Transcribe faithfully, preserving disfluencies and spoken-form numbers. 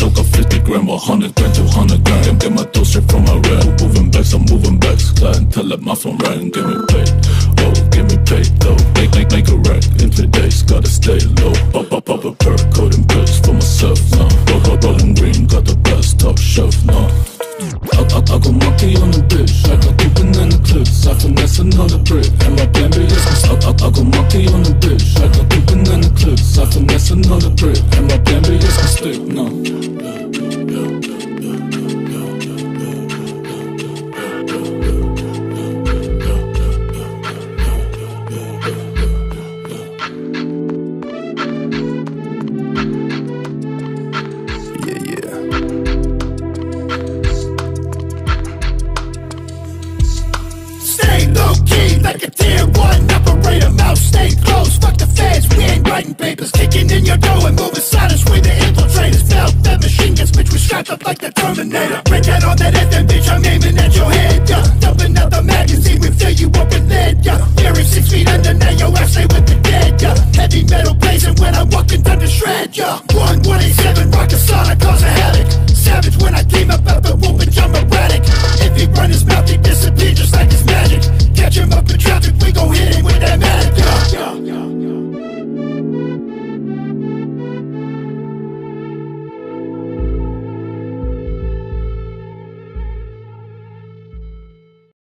dope, got fifty gram or hundred grand, two hundred grand. Get my dough straight from my rent. Moving backs, I'm moving backs. Clientele let my phone ring. Get me paid, oh, get me paid though. Make, make, make a rack in three days, gotta stay low. Pop, pop, pop a perk, coding pills for myself, no. Roll, roll, rolling green, got the best top shelf, no. I, I, I go monkey on the bitch, I got two banana clips, I finesse another brick, and my plan B is I, I, I go monkey on the bitch, I got two banana clips, I finesse another brick, and my plan B is to stick, no. Like a tier one operator, mouth stay closed. Fuck the feds, we ain't writing papers. Kicking in your door and moving silence. We the infiltrators. Felt the machine guns, bitch, we strapped up like the